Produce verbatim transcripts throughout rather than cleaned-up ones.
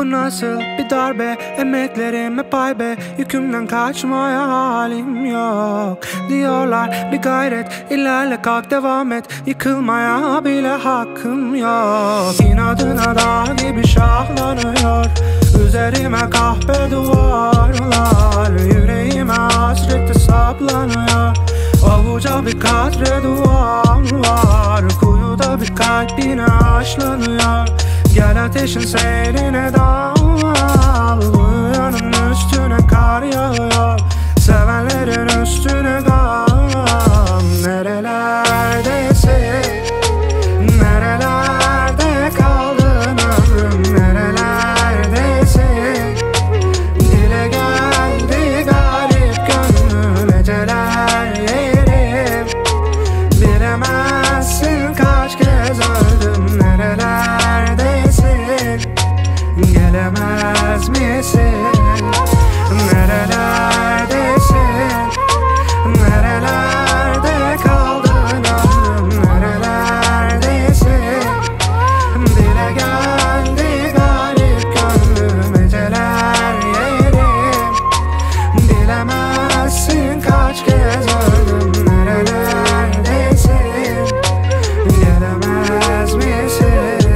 Bu nasıl bir darbe, emeklerime pay be. Yükümden kaçmaya halim yok. Diyorlar bir gayret, ilerle kalk devam et. Yıkılmaya bile hakkım yok. İnadına dağ gibi şahlanıyor üzerime kahpe duvarlar. Yüreğime hasreti saplanıyor. Avuca bir katre duam var. Kuyuda bir kalp yine aşlanıyor. Gel ateşin seyrine dal. Uyuyanın üstüne kar yağıyor. Sevenlerin üstüne gam. Nerelerdesin? Nerelerde kaldın ömrüm? Nerelerdesin? Dile geldi garip gönlüm. Eceler yerim. Bilemezsin kaç kez öldüm. Nerelerdesin? Gelemez misin? Nerelerdesin? Nerelerde kaldın ömrüm? Nerelerdesin? Dile geldi garip gönlüm. Eceler yerim. Bilemezsin kaç kez öldüm. Nerelerdesin? Gelemez misin?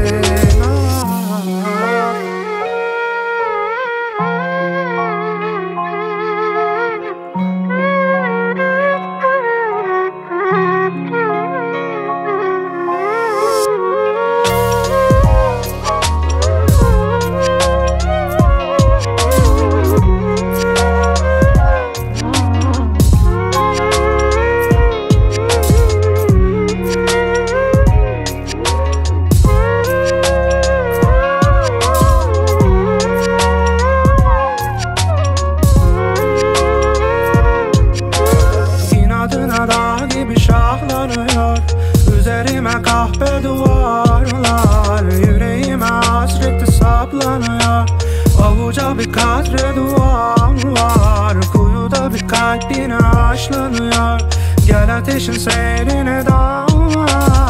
Dağ gibi şahlanıyor üzerime kahpe duvarlar. Yüreğime hasreti saplanıyor. Avuca bir katre duam var. Kuyuda bir kalp yine aşlanıyor. Gel ateşin seyrine dal.